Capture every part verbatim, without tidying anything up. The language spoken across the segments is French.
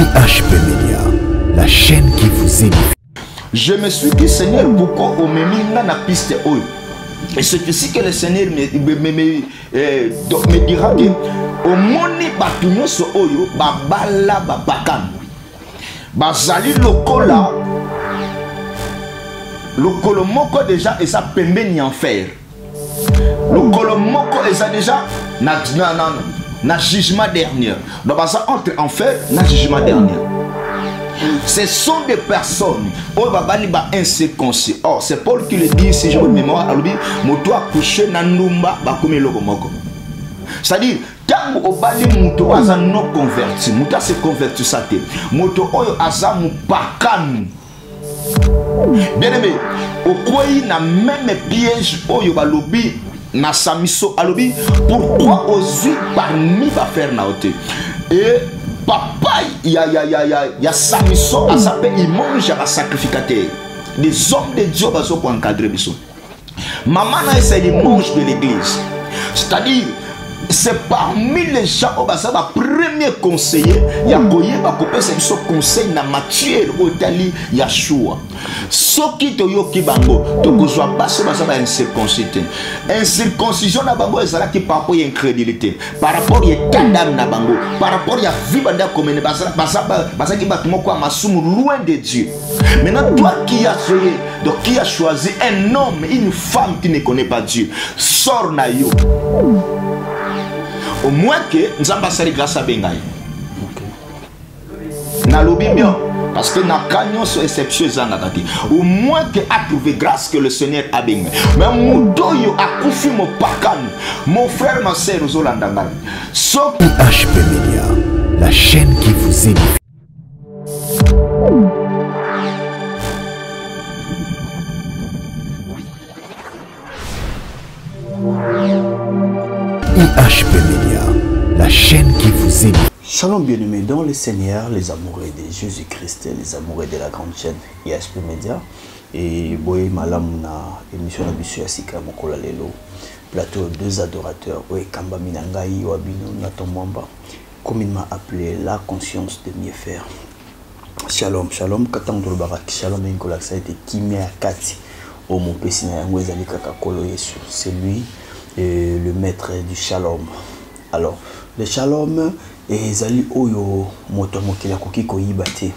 I H P Media, la chaîne qui vous édifie. Je me suis dit, Seigneur, pourquoi on me met dans la piste oyo? Et c'est ici que le Seigneur me, me, me, me, eh, me dira que au moni batunyo so oyo babala babakan bazali lokola lokolo moko déjà et ça pembeni en fer lokolo moko et ça déjà na na na, na jugement dernier donc ça entre en fer na jugement dernier. Ce sont des personnes où babali ba incirconcis. Or c'est Paul qui le dit, si je me mémoire, alors moto a couché na numba ba komi logo moko. C'est-à-dire tant au bali moto aza non converti, moto se converti ça te. Moto oyo aza mu pakanu. Bien aimé, au quoi na même piège oyo ba lobi na samiso alobi pourquoi osu parmi ba faire na ote. Et papa, il y a, il y a, il y a, il y a, il y a Samson, à s'appeler, il mange à sacrificateur. Des hommes de Dieu pour encadrer. Maman, c'est les manches de l'église. C'est-à-dire, c'est parmi les gens au bassin, le premier conseiller, il y a Goye, c'est ce conseil na matière au Tali Yahshua. Ce qui te yoki bango, to kozwa basse basa ba incirconcision. Incirconcision na bango ezala ki par rapport à incrédulité, par rapport à kadam na bango, par rapport à vie banda commune basa basa basa ki batmo kwa masumu loin de Dieu. Maintenant toi qui as choisi, donc qui a choisi un homme, une femme qui ne connaît pas Dieu, sors na yo. Au moins que nous avons passé grâce à Bengaï. Na lobi bien. Parce que na canyon sur exception au moins que a trouvé grâce que le Seigneur a béni. Mais mon doyo a confié mon pacan. Mon frère, ma soeur, nous allons so I H P Media, la chaîne qui vous édifie. I H P Media, la chaîne qui vous édifie. Shalom bien-aimés dans le Seigneur, les amoureux de Jésus-Christ, les amoureux de la grande chaîne I H P Media. Et boy malam na émission na biso ya sika mokola lelo. Plateau deux adorateurs, ouais Kamba Minangai Wabino Natomwamba, communément appelé la conscience de mieux faire. Shalom, shalom, katang barak, shalom enkola ça a été Kimia Kati. Oh mon pesina yango ezali kaka kolo Yesu, c'est lui euh, le maître du shalom. Alors, le shalom et zali oyo moto mokela koki koyiba te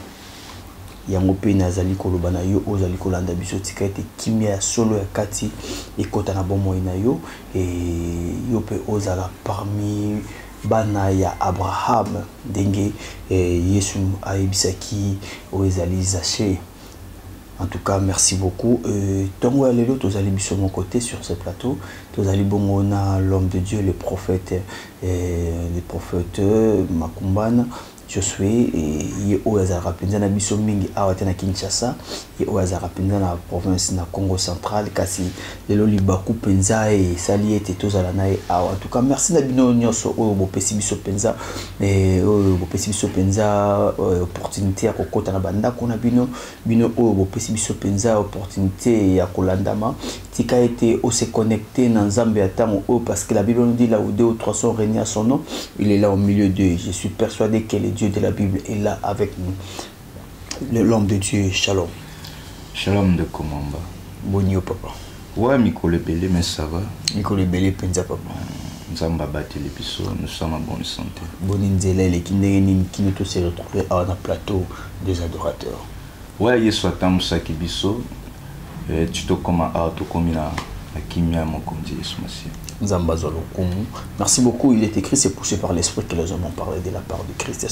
yango pe nazali koloba na yo ozali kolanda biso tika ete kimia ya solo ya kati ekota na bomoi na yo e yo pe ozala parmi bana ya Abraham ndenge eh, Yesu ayebisaki oyo ezali Zaché. En tout cas, merci beaucoup. Euh, Tongo Alelo, tous allez sur mon côté sur ce plateau. Tous allez bon, on a l'homme de Dieu, le prophète, euh, le prophète Makumbana, Josué et il au Azara Penzana biso mingi awatena Kinshasa et au Azara Penzana la province na Congo central kasi lelo libaku penza et sali était tous à la nae. En tout cas, merci Nabino Nyoso au bo pesi biso penza et au bo pesi biso penza opportunité à kokota na banda kona bino bino au bo pesi biso penza opportunité ya kolandama tika été au se connecter dans Nzambe atango o parce que la Bible nous dit là où deux ou trois sont réunis à son nom, il est là au milieu d'eux. Je suis persuadé que le Dieu de la Bible est là avec nous. L'homme de Dieu, shalom. Shalom de Komamba. Bonio papa. Ouais, Miko le Belé, mais ça va. Miko le Belé, penza papa. Nous avons battu l'épisode, nous sommes en bonne santé. Bonne nzela, les kindéni qui nous tous se retrouver à un plateau des adorateurs. Ouais, il soit temps ça qui biso. Tu te commandes à tout comme il a Kimia mon conduit ce merci beaucoup. Il est écrit, c'est poussé par l'esprit que les hommes ont parlé de la part de Christ.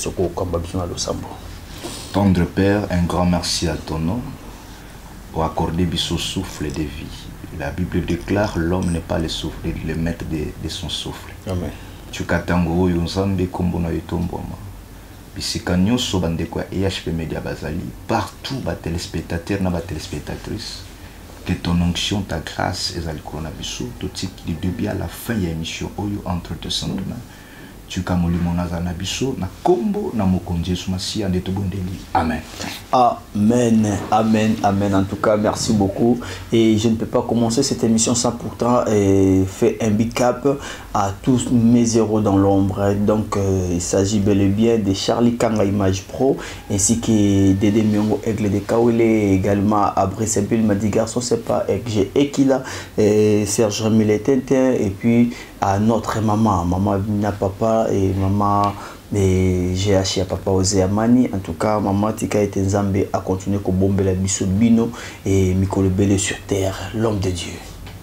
Tendre Père, un grand merci à ton nom pour accorder ce souffle de vie. La Bible déclare l'homme n'est pas le souffle, le maître de, de son souffle. Amen. Tu katango yonzambe kombona yotomboma. Bisikanyo sobande kwa I H P Media Bazali partout bas téléspectateurs na bas téléspectatrices. Que ton onction, ta grâce et le coronavirus, tout ce qui du début à la fin de l'émission, entre tes saintes mains, tuka molimo naza na biso na kombo na mokonzi Yesu Masiya nde tobondeli. Amen. Amen, amen, amen. En tout cas, merci beaucoup. Et je ne peux pas commencer cette émission sans pourtant euh, faire un big cap à tous mes héros dans l'ombre. Donc, euh, il s'agit bel et bien de Charlie Kanga Image Pro, ainsi que Dédé Miongo Aigle de Kawele, également Abré Sempil m'a dit garçon, c'est pas que j'ai Ekila, et Serge Remile Tintin, et puis à notre maman, maman Bina Papa et maman. Mais j'ai acheté à Papa Ose Amani. En tout cas, maman Tika et Nzambe a continué à bomber la biso bino et Mikolo Bele sur terre, l'homme de Dieu.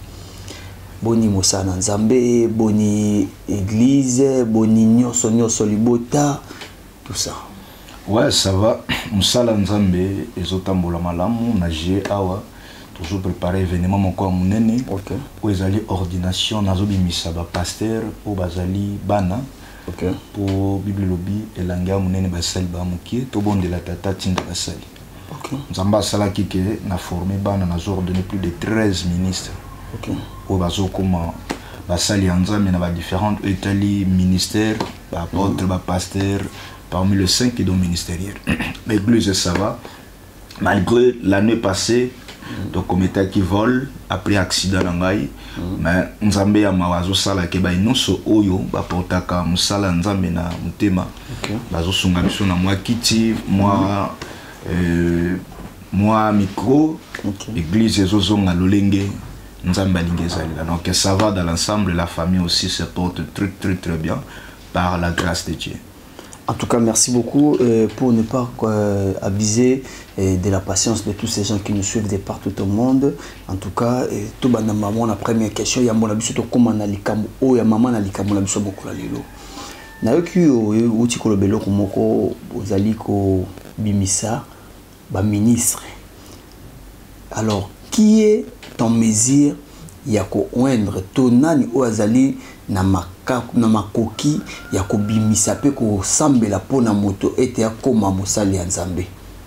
Boni Moussa Nzambe, boni église, boni Nyoso Nyoso Libota, tout ça. Ouais, ça va. Moussa Nzambe, ezotambola malamu, nagé awa. Toujours préparé événement mon corps mounene. Ok. Où ils allaient ordination, nazobi misaba pasteur, où bazali bana. Okay. Pour Bible lobby et l'anga munene basali ba mukie to bonde la tata tinda basali. Okay. Nzamba sala kike na formé bana na ordonné plus de treize ministres. Okay. Au bazo comment basali nzambe na ba différentes étali ministères, ba apôtre, mm. ba pasteur parmi les cinq qui sont ministériels. L'église ça va malgré l'année passée donc comité qui vole après accident ngai mais nzambe ya mawazo sala ke ba inoso oyo ba portaka musala nzambe na mutema bazo sunga biso na mwa kiti moi euh moi micro église ezozonga lolenge nzambe lingezali donc ça va dans l'ensemble, la famille aussi se porte très très très bien par la grâce de Dieu. En tout cas, merci beaucoup euh, pour ne pas euh, abuser euh, de la patience de tous ces gens qui nous suivent de partout au monde. En tout cas, euh, tout le monde, la première question, il y a mon abisso, comment on a l'ikamu, oh, il y a maman a l'ikamu, l'abisso, beaucoup la lilo. Na yoki yo uti kolobelo komoko ozali ko bimisa ba ministre. Alors, qui est en mesure ya ko oindre tonani o azali na maka na makoki ya ko bimisa pe ko sambela pona moto ete ya koma mosali ya Nzambe?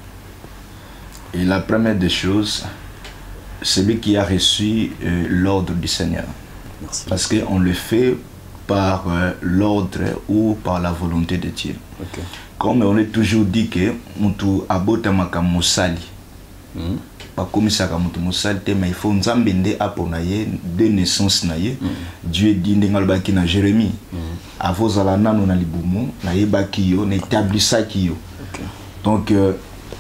Et la première des choses, celui qui a reçu euh, l'ordre du Seigneur. Merci. Parce qu'on le fait par euh, l'ordre ou par la volonté de Dieu. Okay. Comme on est toujours dit que mutu abota makamosali. Mm. Pas comme ça comme mutu mosali te mais il faut Nzambe nde aponaye de naissance naye. Mm. Dieu dit ndengalbaki na Jérémie. Mm. Avozala nano na libumu na yebaki yo na établissaki yo. Okay. Donc euh,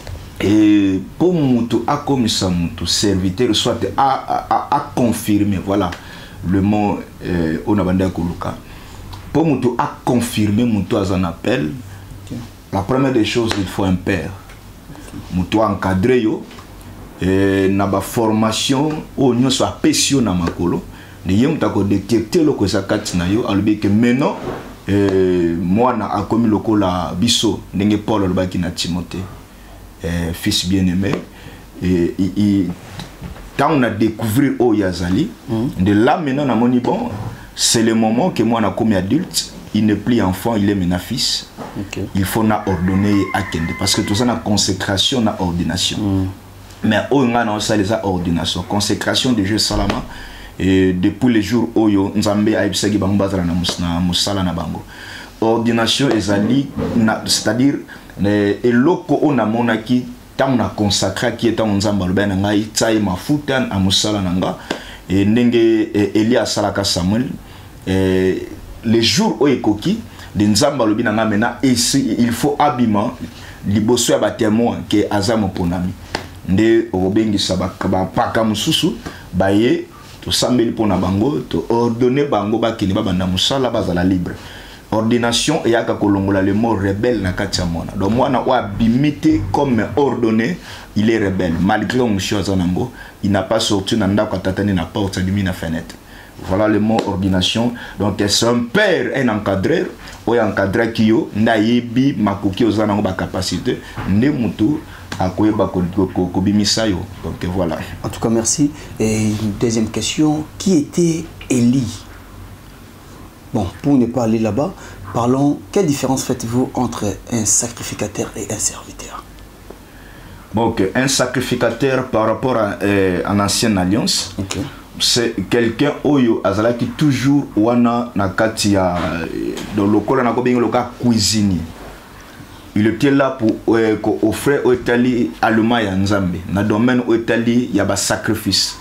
et pour mutu a comme ça mutu serviteur soit à à à confirmer voilà le mot euh, on a bandé koluka. Pour mutu a confirmer mutu à un appel. Okay. La première des choses, il faut un père. Mutu encadré yo et na ba formation au nyo soit pesio na makolo de yem ta ko détecter lo ko sakati na yo albi que maintenant euh moi na a commis lokola biso ndenge Paul le baki na Timothée euh, fils bien-aimé et il quand on a découvert au Yazali mm. de là maintenant na moni bon c'est le moment que moi na comme adulte il n'est plus enfant il est maintenant fils. Okay. Il faut na ordonner à Kende parce que tout ça na consécration na ordination. Mm. Mais on a ça les ordinations consécration de Dieu salama et depuis les jours oyo Nzambe aibisagi bango bazala na musna musala na bango ordination ezali c'est-à-dire et loko on a monaki tant na consacré qui est en Nzamba le ben ngai tsai mafuta a musala nanga et ndenge Elia salaka Samuel et les jours oyo ekoki de Nzamba le binanga mena il faut habillement liboso ya ba témoin que azamo ponami nde obengi sabaka ba paka mususu baye to sambeli pona bango to ordonner bango bakini ba banda musala bazala libre ordination et yaka kolongola le mot rebelle na katia mona donc moi na wa bimité comme ordonné il est rebelle malgré monsieur azanango il n'a pas sorti na ndako tatani na porte de mina fenêtre. Voilà le mot ordination. Donc c'est un père, un encadreur, ou un encadreur qui yo naïbi makuki ozanango ba capacité ne mutu akoye ba ko bimisa yo. Donc voilà. En tout cas merci. Et une deuxième question, qui était Élie? Bon, pour ne pas aller là-bas, parlons, quelle différence faites-vous entre un sacrificateur et un serviteur? Bon, okay. Un sacrificateur par rapport à euh, l'ancienne alliance. Okay. c'est quelqu'un oyo azala qui toujours wana na kati ya dans le local na ko benga local cuisinier. Il était là pour euh, offrir au Italie allemand ya Nzambe na domaine au Italie ya ba sacrifice.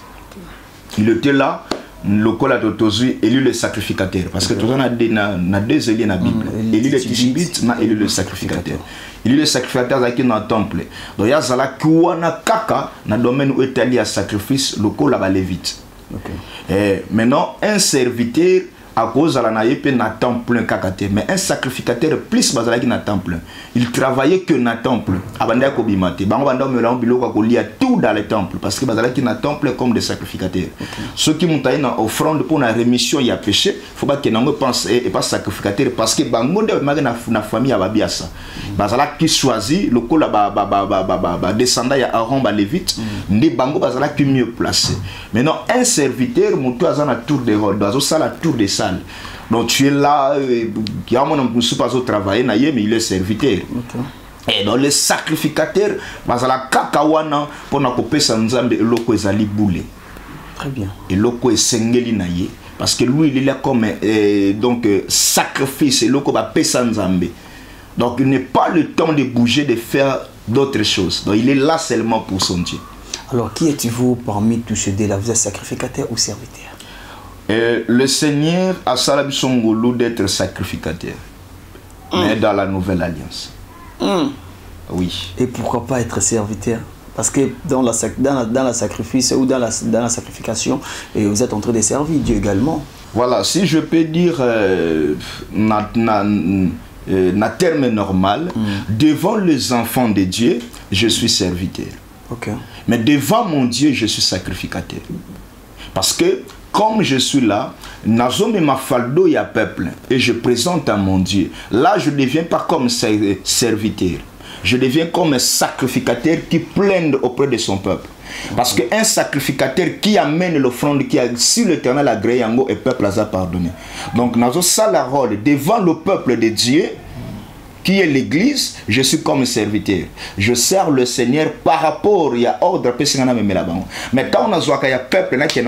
Il était là local à Totozu élu le sacrificateur parce que tout on a des na, na deux éliés na Bible. Mm, élu le tishbit na élu le sacrificateur. Il est le sacrificateur qui dans le temple. Donc il y a zala kiwana kaka na domaine au Italie ya sacrifice local là-bas lévite. Okay. Eh, maintenant un serviteur à cause de la naïpe na temple kakate, mais un sacrificateur plus bazala qui na temple. Il travaillait que na temple. Abanda ko bimate. Bango banda melan biloko ko lia tout dans le temple parce que bazala qui na temple comme des sacrificateurs. Okay. Ceux qui montaient na offrande pour la rémission y a péché, faut pas que nango pense et pas sacrificateur parce que bango de na na famille ababiasa. Mm. Bazala qui choisit le ko la ba ba ba ba ba ba descendant ya Aaron ba lévite, ndi bango bazala qui mieux placé. Maintenant un serviteur monto azana tour de rôle, bazo sala tour de salle. Donc tu es là, il y a mon ne pas au travail, mais il est serviteur. Okay. Et dans les sacrificateurs, parce la kakawana pour na couper sa nzambe loko ezali boule. Très bien. Et loko esengeli naye parce que lui il est là comme euh, donc euh, sacrifice et loko ba pesa nzambe. Donc il n'est pas le temps de bouger, de faire d'autres choses. Donc il est là seulement pour son Dieu. Alors qui êtes-vous parmi tous ces deux-là? Vous êtes sacrificateur ou serviteur? Et le Seigneur a salé son goulot d'être sacrificateur, mm. mais dans la nouvelle alliance. Mm. Oui. Et pourquoi pas être serviteur? Parce que dans la, dans la, dans la sacrifice ou dans la, dans la sacrification, et vous êtes en train de servir Dieu également. Voilà, si je peux dire, euh, na, na, euh, na terme normal, mm. devant les enfants de Dieu, je suis serviteur. Okay. Mais devant mon Dieu, je suis sacrificateur. Parce que comme je suis là, Nazome ma faldo ya peuple et je présente à mon Dieu. Là, je ne deviens pas comme serviteur. Je deviens comme un sacrificateur qui plaide auprès de son peuple. Parce qu'un sacrificateur qui amène l'offrande qui a sur l'éternel agréé et le peuple a pardonné. Donc, Nazo ça la rôle devant le peuple de Dieu qui est l'église, je suis comme serviteur. Je sers le Seigneur par rapport à ordre. Mais quand on a un peuple qui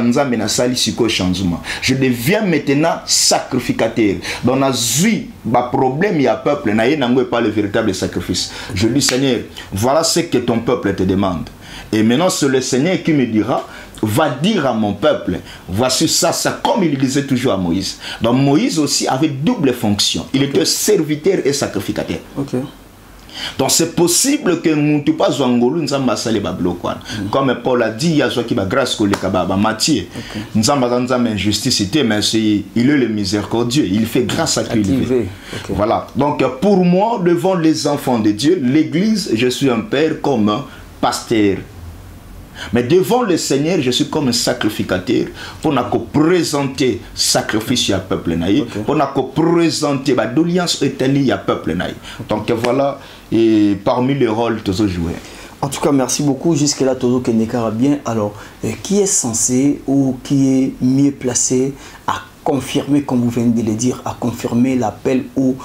n'a changement, je deviens maintenant sacrificateur. Dans la vie, le problème, il y a un peuple, il n'y a pas le véritable sacrifice. Je dis, Seigneur, voilà ce que ton peuple te demande. Et maintenant, c'est le Seigneur qui me dira, va dire à mon peuple, voici ça, ça, comme il disait toujours à Moïse. Donc Moïse aussi avait double fonction. Il était serviteur et sacrificateur. Okay. Donc c'est possible que nous ne pas zongolu nzamba sale bablo quoi. Comme Paul a dit, il y a qui va grâce que le kababa Matthieu. Nzamba nzamba injustice mais il est le miséricordieux, il fait grâce à qui il fait. Okay. Voilà. Donc pour moi devant les enfants de Dieu, l'église, je suis un père comme un pasteur. Mais devant le Seigneur, je suis comme un sacrificateur pour nous présenter sacrifice à peuple naïf, okay. Pour nous présenter la d'alliance Italie à peuple naïf. Donc voilà, et parmi les rôles que je joué. En tout cas, merci beaucoup. Jusque-là, Tozo Kenekara bien. Alors, euh, qui est censé ou qui est mieux placé à confirmer, comme vous venez de le dire, à confirmer l'appel ou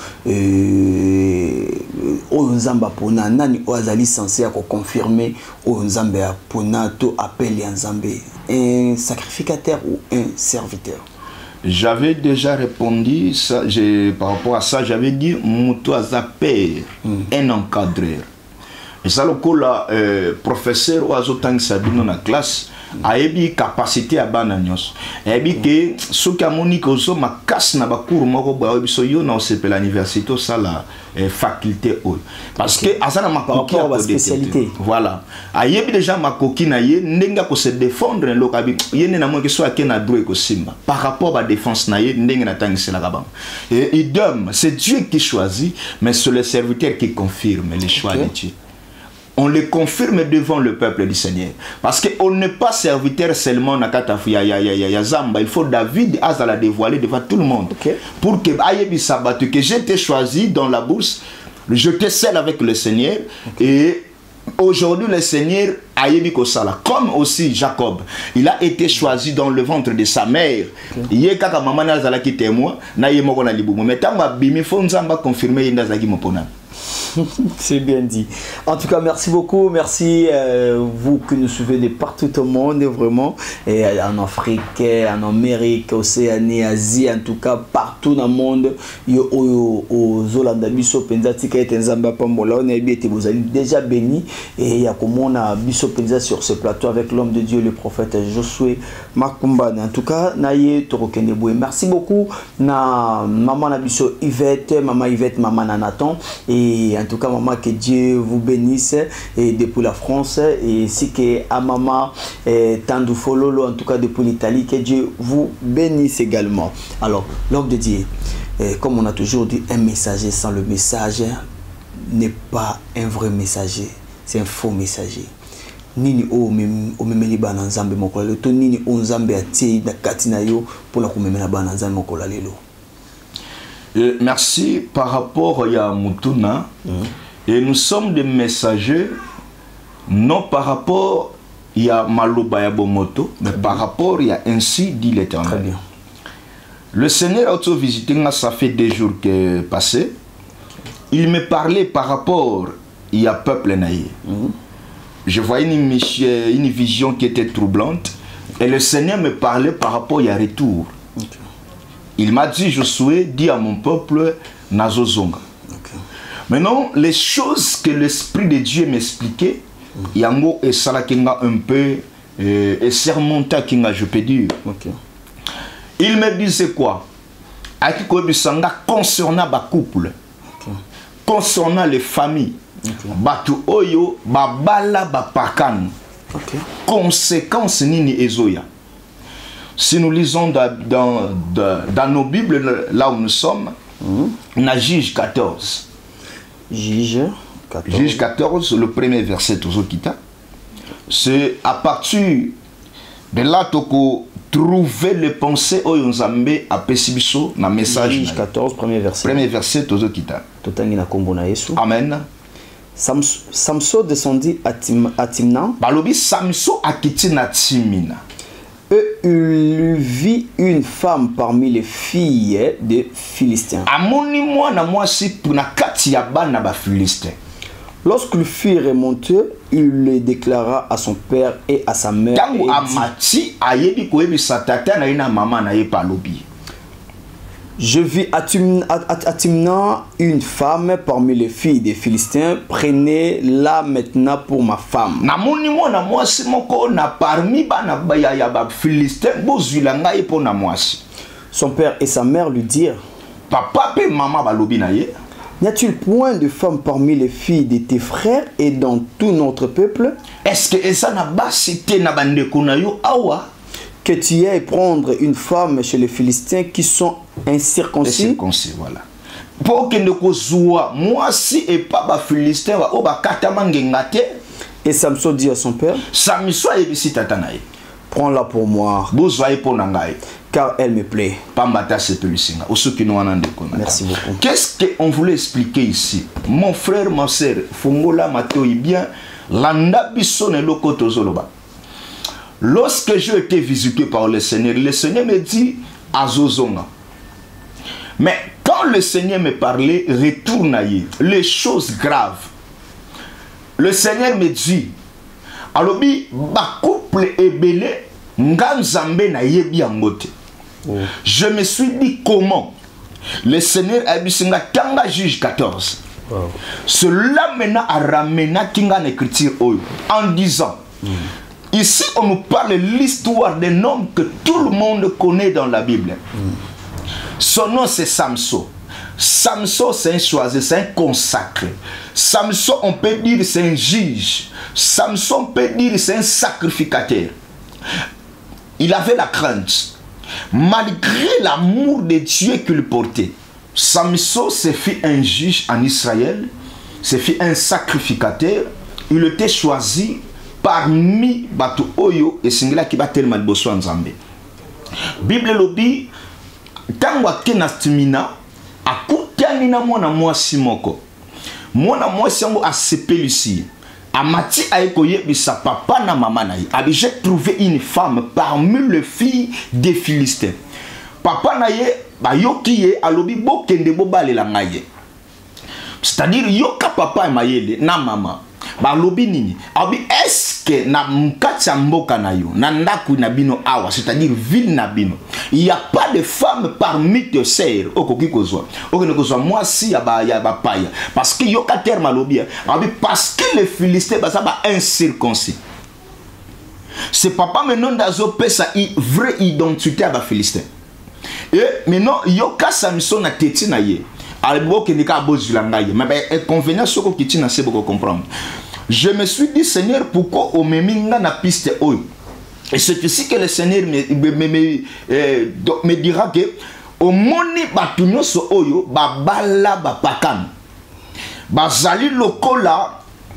au Nzamba Pona nani oazali censé à confirmer au Nzamba Pona to appel et Nzambe, un sacrificateur ou un serviteur? J'avais déjà répondu ça, par rapport à ça, j'avais dit Mouto Azaper, mm. un encadreur. Et ça, le coup là, euh, professeur Oazotang Sabino dans la classe, a eu capacité à bananios. A eu que ce qui a monique aux hommes a casse na bakour moko ba obisoyo na osepe l'université ça la faculté haute. Parce que azana makoki a spécialité. Voilà. A eu déjà makoki na ye ndenga ko se défendre le lokabi. Yene na mo que soit ke na droit ko simba. Par rapport à défense na ye ndenga na tangise la kabam. Et idem, c'est Dieu qui choisit, mais c'est le serviteur qui confirme les choix okay. de Dieu. On le confirme devant le peuple du Seigneur. Parce qu'on n'est pas serviteur seulement na katafuya ya ya ya Zamba. Il faut David à la dévoiler devant tout le monde. Okay. Pour que Ayebi Sabatu, que j'ai été choisi dans la bourse, je te scelle avec le Seigneur. Okay. Et aujourd'hui le Seigneur Ayebi Kosala, comme aussi Jacob, il a été choisi dans le ventre de sa mère. Il est kaka maman na zala ki témoin, na yemo kona libumo. Mais tant ma bimi fo nzamba confirmer yenda zaki mopona. C'est bien dit. En tout cas, merci beaucoup. Merci euh, vous qui nous suivez de partout au monde, vraiment. Et en Afrique, en Amérique, Océanie, Asie, en tout cas, partout dans le monde. Yo aux Zolanda Biso Penza Tika et Nzamba Pambola. On est déjà béni. Et il y a comme on a Biso Penza sur ce plateau avec l'homme de Dieu, le prophète Josué Makumba. En tout cas, Naye Torokende Boué. Merci beaucoup. Na maman Nabiso Yvette, maman Yvette, maman Nathan. Et en tout cas, maman, que Dieu vous bénisse et depuis la France. Et ainsi que à maman Tandou Fololo, en tout cas depuis l'Italie, que Dieu vous bénisse également. Alors, l'homme de Dieu, comme on a toujours dit, un messager sans le message n'est pas un vrai messager, c'est un faux messager. Nini o memeli bana nzambe mokola to nini o nzambe atie na katina yo pour la kumemela bana nzambe mokola lelo. Merci par rapport à Mutuna. Mm. Et nous sommes des messagers non par rapport à Maloba ya Bomoto, mais par rapport à ainsi dit l'Éternel. Très bien. Le Seigneur a auto-visité, ça fait des jours que passé. Il me parlait par rapport à peuple naïe. Mm. Je voyais une, une vision qui était troublante. Et le Seigneur me parlait par rapport à retour. Okay. Il m'a dit, Josué, dis à mon peuple, Nazozonga. Okay. Maintenant, les choses que l'Esprit de Dieu m'expliquait, mm. Yango et Salakinga un peu, euh, et Sermonta Kinga, je peux dire. Okay. Il me disait quoi? Concernant le couple, okay. Concernant les familles, okay. Batu oyo babala bapakan. Okay. Conséquences nini ezoya. Si nous lisons dans, dans, dans, dans nos Bibles, là où nous sommes, mm. On a Juge quatorze. Juge quatorze. Juge quatorze, le premier verset Tozokita. C'est à partir de là toko trouver les pensées au Yonzambe à Pesibiso na message. Juge quatorze, premier verset. Premier verset Tozokita. Totangi na kombo na Yesu. Amen. Samson descendit à, Tim, à Timna. Balobi Samson a quitté na Timina. Et il vit une femme parmi les filles des Philistins. Amoni moi na moi si pour na kati ya bana ba Philistins. Lorsqu'il fut remonté, il le déclara à son père et à sa mère. Tango amati ayebi ko yebi satata na ina mama na ye palobi. Je vis à Timna, à, à Timna une femme parmi les filles des Philistins. Prenez-la maintenant pour ma femme. Na moni mo na mwasi moko na parmi bana baya ya ba Philistins bozwila ngai po na mwasi. Son père et sa mère lui dirent, papa pe maman balobi na ye. N'y a-t-il point de femme parmi les filles de tes frères et dans tout notre peuple? Est-ce que ça n'a pas cité na bandeko na yo awa? Que tu ailles prendre une femme chez les Philistins qui sont incirconcis. Incirconcis, voilà. Pour que ne kozwa moi si et pas ba Philistin wa o ba katama ngengate. Et Samson dit à son père, Samson ebisi tata na ye. Prends-la pour moi. Bozwa pour na ngai. Car elle me plaît. Merci beaucoup. Qu'est-ce qu'on voulait expliquer ici? Mon frère, ma soeur, Fongola Matoi bien, landa bisone loko tozoloba. Lorsque j'ai été visité par le Seigneur, le Seigneur me dit Azozonga. Mais quand le Seigneur me parlait, retourne à y, les choses graves. Le Seigneur me dit, alobi ba couple ebele nganzambe na yebi angote. Oh. Je me suis dit comment le Seigneur a dit Tanga Juge quatorze. Wow. Cela maintenant a ramené Kinga écriture en disant mm. Ici on nous parle de l'histoire d'un homme que tout le monde connaît dans la Bible. Mm. Son nom c'est Samson. Samson c'est un choisi, c'est un consacré. Samson on peut dire c'est un juge. Samson on peut dire c'est un sacrificateur. Il avait la crainte. Malgré l'amour de Dieu qu'il portait, Samson s'est fait un juge en Israël, s'est fait un sacrificateur. Il était choisi parmi Batu Oyo et Singla qui bat tellement de besoin en Zambé. Bible lobi, tangwa kenastimina, akutanina mwana mwasi moko. Mwana mwasi yango a sepeli ici. Amati aïkoye bisa papa na maman na abi j'ai trouvé une femme parmi les filles des Philistins. Papa na ye ba yokiye alobi bokende bo balela ngaye. c'est-à-dire yoka papa et mayele na mama balobi nini abi est-ce que na mkati ya mboka na yo na ndaku na bino awa, c'est-à-dire ville na bino, il y a pas de femme parmi tes sœurs okoki kozwa okoki kozwa mwasi ya ba ya ba paya, parce que yoka terme alobi abi parce que les Philistins basa ba incirconcis. C'est papa maintenant d'azo pesa i vraie identité à ba Philistin. Et maintenant yoka Samson na teti na ye albo ke nika bozula ngai, mais ben inconvénient soko kiti na se beaucoup comprendre. Je me suis dit, Seigneur, pourquoi au meminga na piste oyo? Et c'est ici que le Seigneur me, me, me, me, euh, me dira que au moni batunyo so oyo babala bapakan bazali lokola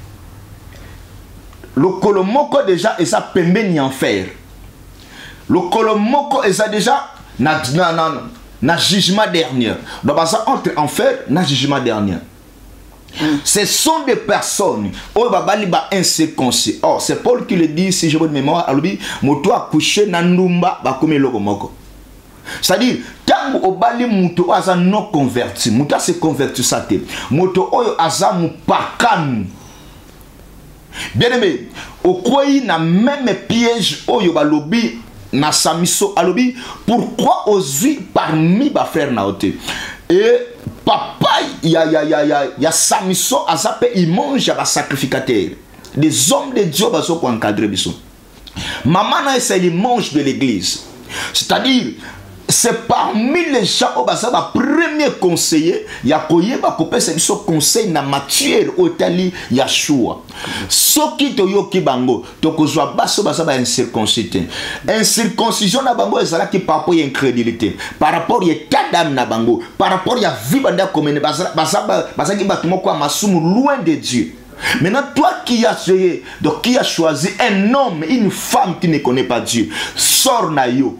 lokolo moko déjà et ça pembeni en fer, lokolo moko et ça déjà na na na, na jugement dernier, donc ça entre en fer na jugement dernier. Ce sont des personnes oh babali ba incirconcis. Oh, c'est Paul qui le dit, si je bonne mémoire, alobi moto accouché na ndumba ba komi loko moko. C'est-à-dire tango obali moto aza non converti, moto se converti sa te. Moto oyo aza mupakanu. Bien aimé, okoyi na même piège oyo balobi na samiso alobi, pourquoi ozui parmi ba frère na ote? Et papa, il y a, y a, y a, y a, y a Samson, il mange à sacrificateur. Des hommes de Dieu pour encadrer. Maman, il mange de l'église. C'est-à-dire, c'est parmi les gens au basa premier conseiller, il y a koye ba kopé c'est son conseil na matière otali Yeshua. Soki to yoki bango, to kozwa baso basa ba incirconcision. Incirconcision na bango ezala ki par rapport à incrédulité, par rapport à état d'âme na bango, par rapport à vie banda commune basa basa basa ki batumo kwa masumu loin de Dieu. Maintenant, toi qui as, donc, qui as choisi un homme, une femme qui ne connaît pas Dieu, sors na yo.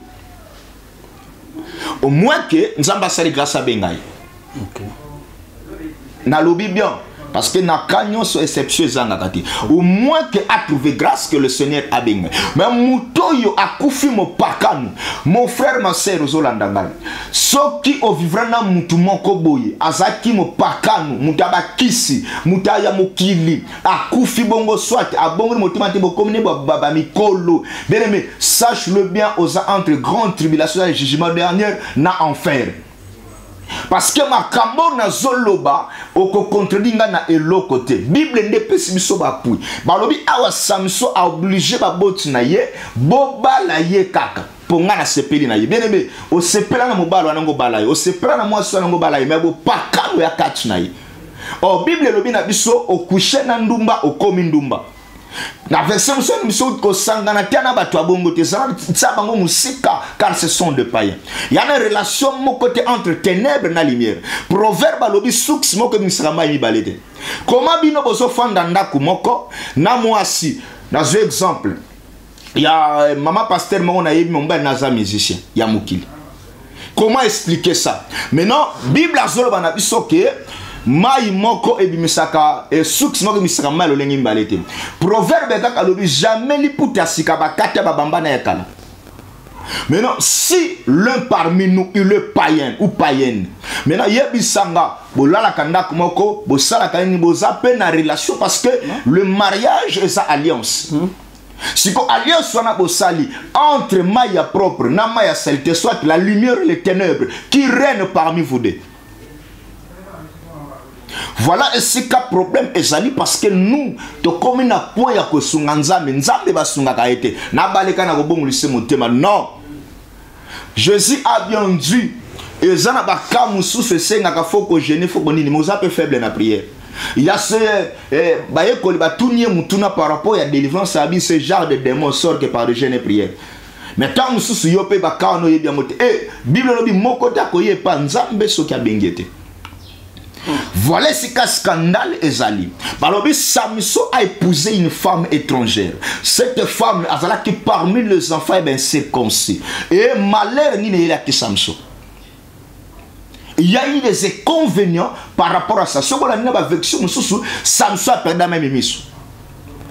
Au moins que nous avons passé grâce à Bengaï. Na lobi bien. Parce que na kanyon so exception zangakati. Au moins que a trouvé grâce que le Seigneur a béni. Mais mutoyo akufi mo pakanu. Mon frère, ma sœur, ozolandanga. Soki o vivra na mutu moko boye. Azaki mo pakanu. Mutaba kisi. Mutaya mokili. Akufi bongo soit. Abongo motima te bokomine baba mikolo. Bien aimé, sache-le bien aux entre grandes tribulations et le jugement dernier na enfer. Parce que ma kambo na zoloba oko contredinga na elo côté Bible ne pesi biso ba pui balobi awa Samson a obligé ba boti na ye boba la ye kaka ponga na sepeli na ye bien aimé o sepela na mobalo na ngo bala ye o sepela na mwaso na ngo bala ye mais bo pakalo ya kati na ye. O Bible lobi na biso o coucher na ndumba o komi ndumba na verset muso biso ko sangana tiana bato abongo te ça bango musika car ce sont des païens. Il y a une relation mon côté entre ténèbres na lumière. Proverbe alobi suks moko misrama mi balede. Comment bino boso fanda ndaku moko na mwasi dans un exemple. Il y a maman pasteur moko na yebi mon ba naza musicien ya mukili. Comment expliquer ça? Maintenant Bible azolo bana biso ke mai moko ebimisaka et suks moko misaka malo lengi mbalete. Proverbe kaka lobi jamais li puta sika bakata babamba na yakala. Maintenant si l'un parmi nous il est païen ou païenne, maintenant yebisanga bolala kanda moko bosala kani boza pe na relation parce que le mariage est sa alliance. Si ko alliance soit bosali entre maya propre na maya saleté, soit la lumière et les ténèbres qui règnent parmi vous deux. Voilà et c'est qu'un problème ezali parce que nous to comme na point ya ko sunga nzambe nzambe basunga ka été na baleka na ko bongolise motema. Non, Jésus a bien dit ezana ba kamusu se senga ka foko gêner foko nini moza peu faible na prière. Il y a ce eh ba yekoli ba tunye mutuna par rapport à délivrance abi ce genre de démons sort que par de jeûne et prière. Mais tant mususu yo pe ba ka no ye bien moté eh Bible lobi moko ta ko ye pa nzambe so ki abengete. Voilà ce qu'un scandale ezali. Balobi Samson a épousé une femme étrangère. Cette femme azala qui parmi les enfants ben circoncis. Et malheur ni ne qui Samson. Il y a eu des inconvénients par rapport à ça. Ce qu'on a dit avec Samson a perdu même émission.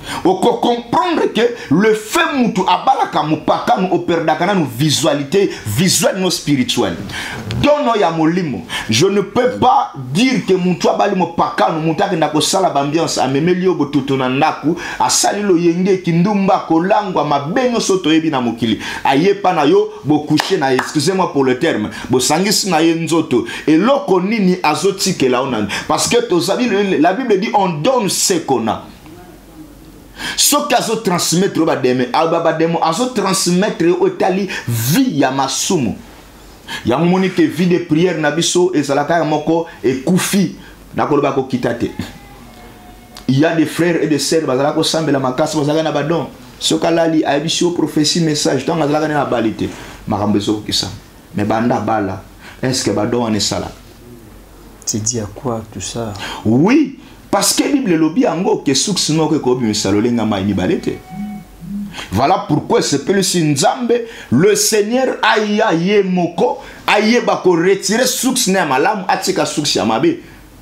On peut comprendre que le fait moutou abalaka mupaka nous operdakana nous visualité visuelle non spirituelle. Dono ya molimo. Je ne peux pas dire que moutou abali mupaka nous moutaka ndako sala bambiance amemelio botuto na ndaku asalilo yenge kindumba kolangwa mabenyo soto yebi na mokili. Ayepa na yo bo coucher na excusez-moi pour le terme. Bo sangisi na ye nzoto. Et loko nini azotike la onan. Parce que la Bible dit on donne ce qu'on a. Ce qu'azo transmettre au bademe, ababademo, azo transmettre au tali vie ya masumu. Ya monique vie de prière nabiso et salaka moko et koufi nakoloba ko kitate. Il y a des frères et des sœurs bazala ko sambela makasi bazala na badon. Ce kalali abisio prophétie message tant bazala na balité. Makambezo kisa. Mais banda bala. Est-ce que badon en est sala? Tu dis à quoi tout ça? Oui. Parce que la Bible lobby ango que suksino que kobi misalolenga maini balete. Voilà pourquoi c'est le Nzambe le Seigneur aya ye moko aye bako retirer suksne malam atika suksia mabe.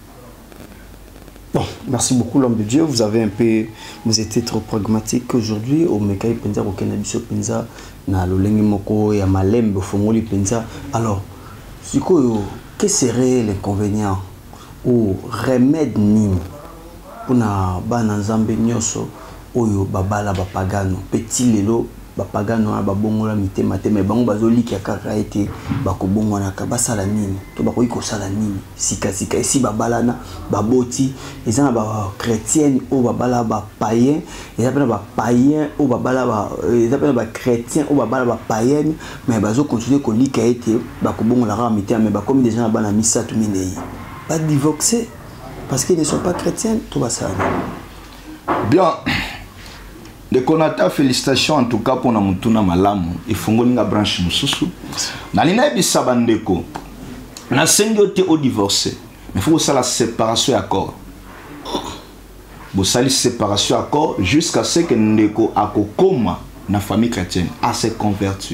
Bon, merci beaucoup l'homme de Dieu, vous avez un peu vous étiez trop pragmatique aujourd'hui au mekai penza ko kenabiso penza na lolengi moko ya malembe fongoli penza. Alors, sikoyo que serait l'inconvénient ou remède nini puna bana nzambe nyoso oyo babala bapagano petit lelo bapagano na babongola mitema te mais bango bazoliki kaka ete bakobongwana ka basala nini to bakoyi kosala nini sika sika esi babalana baboti ezana ba chrétienne o babala ba païen ezana ba païen o babala ba ezana ba chrétien o babala ba païenne mais bazo continuer kolika ete bakobongola ka mitema mais bakomi déjà na bana misa to minei pas divorcer parce qu'ils ne sont pas chrétiens, tout va ça. Bien. Les Konata, félicitations en tout cas pour Namutuna Malamu. Il faut que nous branche Moussousou. Dans l'inaïbi Sabandeko, on a cinquante au divorcé. Mais il faut que ça la séparation accord. Vous savez, séparation accord jusqu'à ce que Ndeko a koma na famille chrétienne à se convertir.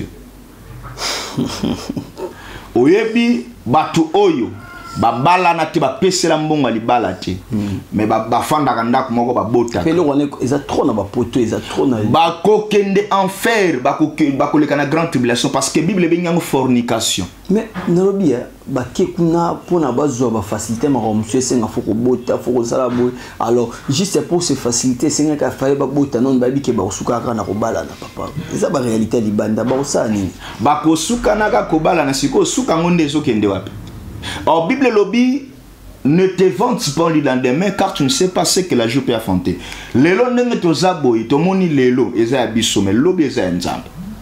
Oyebi Batu Oyo. Babala na te ba pesela mbongo libala te mais ba bafanda kanda moko ba bota pelo wana eza trop na ba poto eza trop na ba kokende enfer ba kokende ba koleka na grande tribulation parce que Bible benyango fornication mais nalobi ba kekuna pona bazwa ba facilité ma monsieur senga foko bota foko sala boy alors juste pour ces facilités senga ka faye ba bota non ba bike ba osuka kana ko bala na papa eza ba réalité libanda ba osani ba ko suka na ka ko bala na siko suka ngonde zo kende wapi. Or, Bible lobby ne te vante pas le lendemain car tu ne sais pas ce que la jour peut affronter. Lelo nenge to zaboy to moni lelo eza biso mais lobby eza nzambe.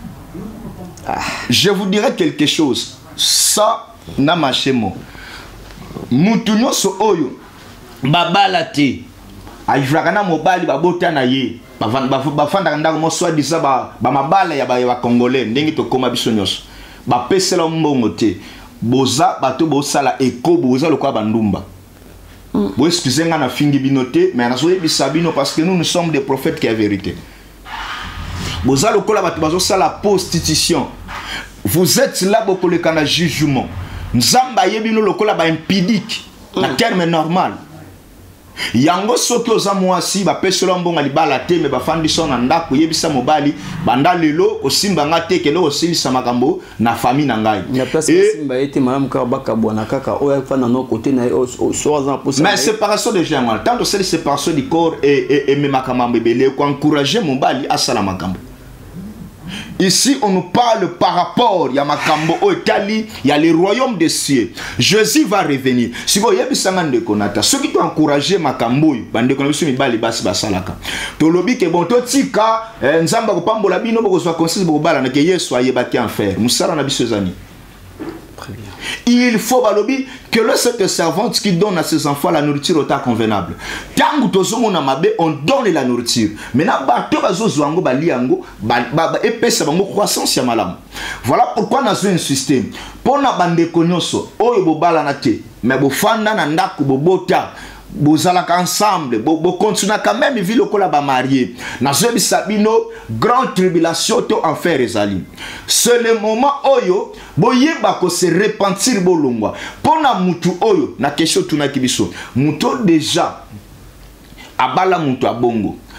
Je vous dirai quelque chose. Ça na machemo. Mutunyo so oyo babala te. Ajvrakana mobali babota na ye. Bafanda ndako mo soit disa ba ba mabala ya ba ya congolais ndenge to koma biso nyos. Ba pesela mbongo te. Boza bato bosala eko boza lokwa bandumba. Mm. Bo excusez nga na fingi binote mais na soye bisabino parce que nous nous sommes des prophètes qui a vérité. Boza lokola bato bazo sala prostitution. Vous êtes là boko le kana jugement. Nzamba yebino lokola ba impidique na terme normal. Yango soki oza mwasi ba pesolo mbonga libala te me ba fandi sona ndako yebisa mobali banda lelo osimba ngate kelo osilisa makambo na famille na ngai. Ya place simba ete madame ka baka bwana kaka oya fana no côté na soza pour ça. Mais séparation de genre tant de cette séparation du corps et et, et me makambo belé ko encourager mobali à sala makambo. Ici, on nous parle par rapport à Makambo, au Tali, il y a le royaume des cieux. Jésus va revenir. Si vous avez des konata, ceux qui t'ont encouragé Makambo, bande konata, bali basi basalaka. To lobi ke bon to tika, nzamba ko pambola bino boko so consiste boko bala na ke yeso aye baki en fer. Musala na biso zani. Très bien. Il faut balobi que le cette servante qui donne à ses enfants la nourriture au temps convenable. Tangu tozomo na mabe on donne la nourriture. Maintenant bato bazozo ango baliango ba ba epesa bango croissance ya malamu. Voilà pourquoi nazo insister. Pona bande konyoso oyo bobala na te mais bofanda na ndako bobota bozalaka ensemble bo bo continuer quand même vie lokola ba marié nazo bisabino grande tribulation to enfer ezali. C'est le moment oyo boyeba ko se repentir bolongwa pona mutu oyo na question tuna kibiso muto déjà abala mutu abongo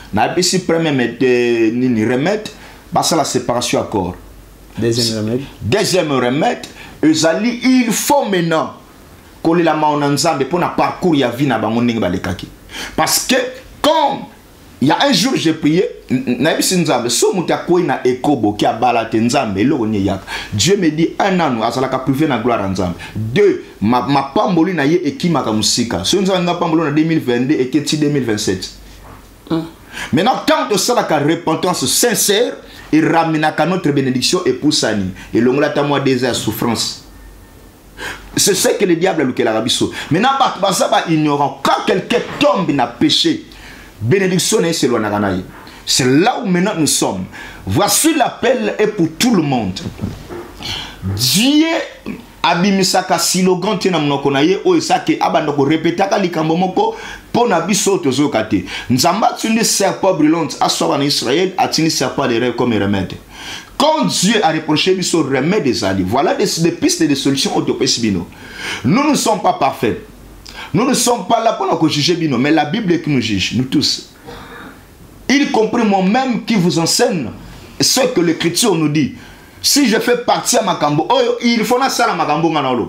Na bisi premier ni remède, basa la séparation accord. Deuxième remède. Deuxième remède, ezali il faut maintenant coller la main en nzambe pour na parcours ya vie na bango ndenge balekaki. Parce que quand il y a un jour j'ai prié na bisi nzambe so muta ko na ekobo ki abala te nzambe eloko ni yak. Dieu me dit un an azala ka priver na gloire nzambe. Deux, ma ma pamboli na ye ekimaka musika. So nzambe nga pambolo na deux mille vingt-deux et keti deux mille vingt-sept. Mm. Maintenant quand de ça la repentance sincère et ramena notre bénédiction et pour sani et l'ongla ta moi des souffrance. C'est ce que le diable a lu que l'Arabie Saoudite. Maintenant bah ça va ignorant quand quelqu'un tombe dans péché, bénédiction est c'est loin. C'est là où maintenant nous sommes. Voici l'appel est pour tout le monde. Dieu abimisaka slogan tina mnoko na ye o esake abanda ko répétaka likambo moko pona biso tozokate nzamba tuni serpent brûlant aswa na Israël atini serpent de rêve comme remède. Quand Dieu a reproché biso remède des alliés, voilà des, des pistes et des solutions autopesibino. Nous ne sommes pas parfaits. Nous ne sommes pas là pour nous juger bino, mais la Bible qui nous juge, nous tous. Y compris moi-même qui vous enseigne ce que l'Écriture nous dit. Si je fais partie à Makambo, oh, il faut na sala Makambo manalo.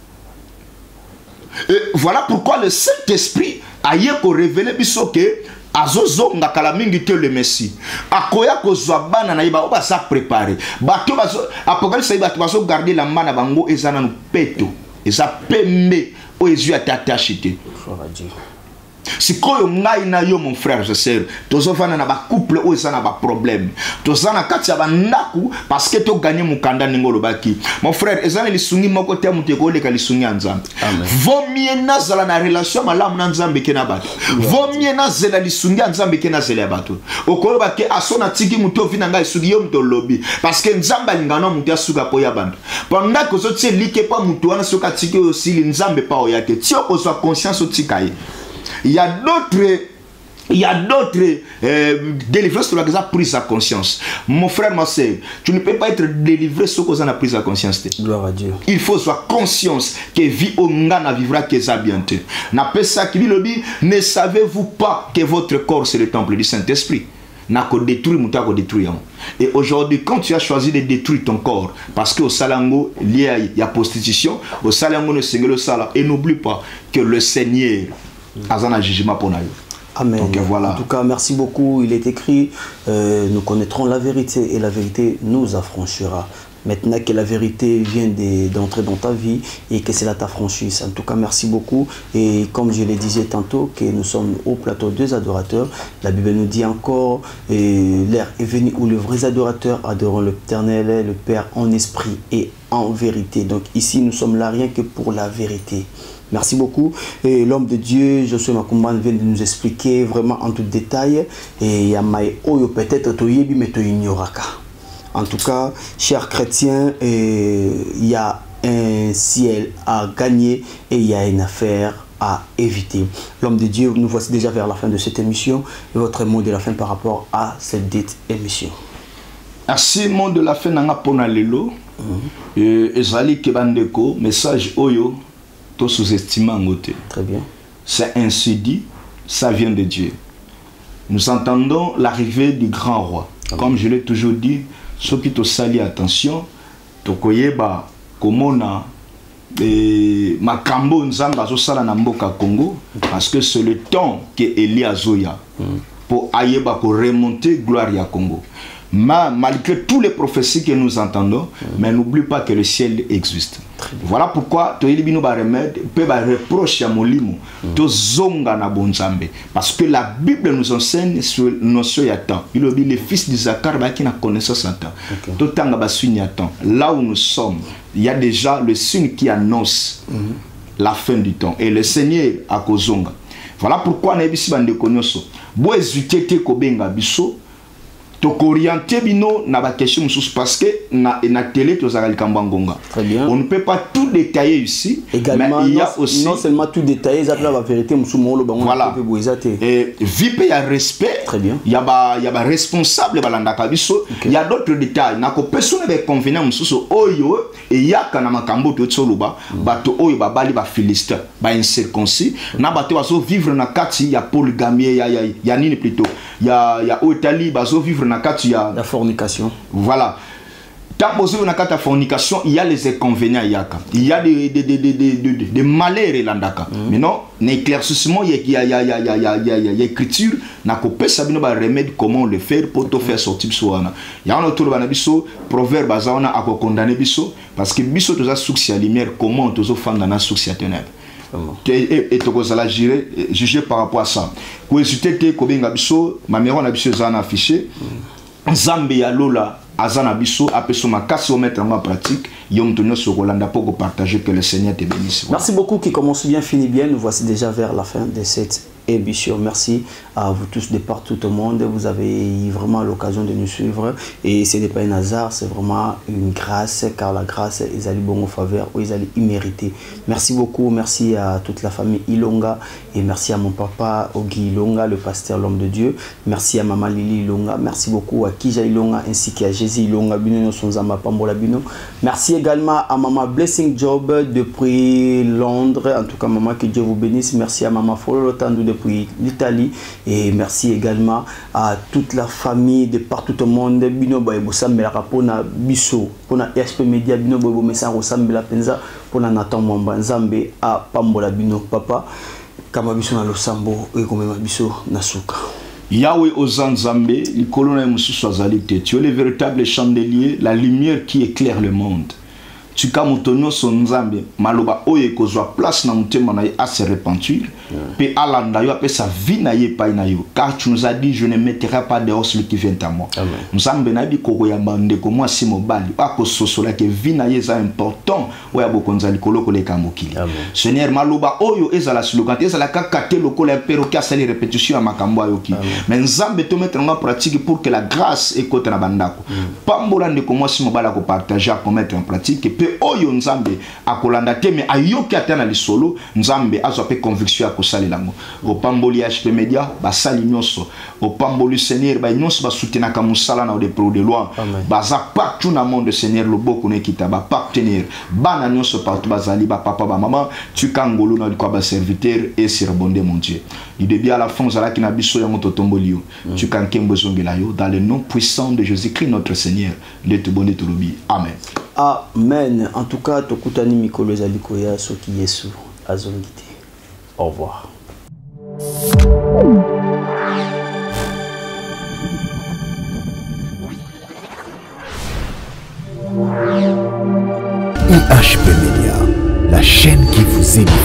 Voilà pourquoi le Saint-Esprit a yeko révélé biso que azozo ngakala mingi te le Messie. Akoya ko zwabana na iba oba sa préparer. Bato baso Apocalypse iba baso garder la mana bango ezana no peto. Eza pembe o ezu atatachité. Si koyo ngai na yo mon frère je sais tozo fana na ba couple o eza na ba problème toza na kati ya ba ndaku parce que to gagner mukanda ngolo baki mon frère ezana lisungi moko te muteko le ka lisungi nzambe vaut mieux na zala na relation malamu na nzambe ke na bato vaut mieux na zela lisungi nzambe ke na zela bato okolo ba ke asona tiki muto vina ngai sugi yo muto lobby parce que nzamba lingana muto asuka po ya bando pendant que zo tse like pa muto wana soka tiki aussi nzambe pa o yake ti o soit conscience o tikaye. Il y a d'autres, il y a d'autres euh, délivrances sur laquelle tu as pris sa conscience. Mon frère, ma soeur, tu ne peux pas être délivré sans que tu aies pris sa conscience. Gloire à Dieu. Il faut soit conscience que vie au ngana vivra que ça bientôt. N'appelle ça qui le dit, ne savez-vous pas que votre corps c'est le temple du Saint-Esprit? N'a qu'au détruire, mouta qu'au détruire. Et aujourd'hui, quand tu as choisi de détruire ton corps, parce qu'au salango, il y a prostitution, au salango, le Seigneur le sala, et n'oublie pas que le Seigneur a un jugement pour nous. Amen. Donc, voilà. En tout cas, merci beaucoup. Il est écrit, euh, nous connaîtrons la vérité et la vérité nous affranchira. Maintenant que la vérité vient d'entrer dans ta vie et que cela t'affranchisse. En tout cas, merci beaucoup. Et comme je le disais tantôt, que nous sommes au plateau deux adorateurs. La Bible nous dit encore, l'heure est venue où les vrais adorateurs adoreront l'Éternel, le Père en esprit et en vérité. Donc ici, nous sommes là rien que pour la vérité. Merci beaucoup. Et l'homme de Dieu, Josué Makumban, vient de nous expliquer vraiment en tout détail. Et Yamaï Oyo, peut-être Toyebi, mais Toyignoraka. En tout cas, chers chrétiens, il y a un ciel à gagner et il y a une affaire à éviter. L'homme de Dieu, nous voici déjà vers la fin de cette émission. Et votre mot de la fin par rapport à cette dite émission. Merci, mot de la fin, nanga pona lelo. Ezali kebandeko, message Oyo. Sous-estimant. Très bien. C'est ainsi dit, ça vient de Dieu. Nous entendons l'arrivée du grand roi. Amen. Comme je l'ai toujours dit, ceux qui te salient attention, tokoyeba komona makambo nzamba zo sala na mboka Congo parce que c'est le temps que Élie Azoya pour ayeba ko remonter gloire ya Congo. Mais malgré tous les prophéties que nous entendons, mm. mais n'oublie pas que le ciel existe. Voilà pourquoi tu as ba remède, peut ba reproche ya molimo, to zonga na bonzambe parce que la Bible nous enseigne sur notion ya temps. Il dit les fils d'Isaac ba qui na connaissance en temps. To tanga ba signe ya temps. Là où nous sommes, il y a déjà le signe qui annonce mm. la fin du temps et le Seigneur a kozonga. Voilà pourquoi na bisi bande konyoso. Bo ezutete ko benga biso orienter bino na ba question mususu parce que na na télé to zaka likambo ngonga. Très bien. On ne peut pas tout détailler ici. Également, mais il y a non, aussi non seulement tout détailler, ça la vérité mususu molo bango. Voilà. Et vipe il y a respect. Très bien. Il y a ba il y a ba responsable balandaka biso. Il y a d'autres détails. Na ko personne be convenant mususu oyo et ya kana makambo to tsoloba bato oyo ba bali ba philiste ba incirconcis na bato baso vivre na kati ya polygamie ya ya ya nini plutôt. Il y a il y a Italie baso vivre na kati ya la fornication. Voilà. Tant que na kata fornication, il y a les inconvénients yaka. Il y a des des des des des des, des malheurs landaka. Mm. Mais non, l'éclaircissement il y a il y a il y a il y a il y a il y a écriture na ko pesa bino ba remède comment le faire pour te faire sortir soana. Il y a un autre bana biso proverbe bazana a condamner biso parce que biso toza succès à lumière comment tozo fanda na succès à ténèbres. Et et to kozala juger juger par rapport à ça. Ko hésiter te ko benga biso ma mère na biso zana affiché. Nzambe ya lola azana biso apeso makasi au mettre en pratique yom tonyo sokolanda pour partager que le Seigneur te bénisse. Voilà. Merci beaucoup qui commence bien finit bien. Nous voici déjà vers la fin de cette émission. Merci à vous tous de partout au monde. Vous avez eu vraiment l'occasion de nous suivre et ce n'est pas un hasard, c'est vraiment une grâce car la grâce ils allaient bon au faveur ou ils allaient y mériter. Merci beaucoup, merci à toute la famille Ilonga et merci à mon papa Ogi Ilonga, le pasteur l'homme de Dieu. Merci à maman Lili Ilonga, merci beaucoup à Kija Ilonga ainsi qu'à Jésus Ilonga Bino Sonzama Pambola Bino. Merci également à maman Blessing Job depuis Londres. En tout cas maman que Dieu vous bénisse. Merci à maman Fololo Tandou depuis l'Italie et merci également à toute la famille de partout au monde. Bino Boybo Sambela Pona Biso, Pona S P Media Bino Boybo Messaro Sambela Penza, Pona Nathan Mwamba Nzambe à Pambola Bino Papa, Kama Biso na Losambo et Komema Biso Nasuka. Yahweh Ozan Zambé, le colonel Moussou Azalité, tu es le véritable chandelier, la lumière qui éclaire le monde. Tu as mon son Nzambe, maloba oye kozwa place na mutema na à se repentir, pe alanda yo pe sa vie na ye pa na yo, car tu nous as dit je ne mettrai pas dehors celui qui vient à moi. Nzambe na bi koko ya bande ko moi si mobali, ako sosola ke vie na ye za important, oya bokonza likolo ko le kamokili. Seigneur maloba oyo ezala slogante ezala kakate lokolo ya perroquet sali répétition ya makambo ayoki. Mais Nzambe to mettre en pratique pour que la grâce écoute na bandako. Pambola ndeko moi si mobali ko partager ko mettre en pratique et oyo Nzambe akolanda te me ayoki atana lisolo Nzambe azope conviction ya kosali lango o pamboli H P Media basali nyonso o pamboli Seigneur ba nyonso ba soutenaka musala na de pro de loi baza partout na monde Seigneur loboko ne kita ba partenaire bana nyonso partout bazali ba papa ba maman tu kangolo na kwa ba serviteur et sur bonde mon Dieu du début à la fin zala ki na biso ya moto tombolio tu kankembo zongela yo dans le nom puissant de Jésus-Christ notre Seigneur le te bonde tolobi amen. Amen. En tout cas, tokutani mikolo ezali koya soki Yesu azongite. Au revoir. I H P Media, la chaîne qui vous édifie.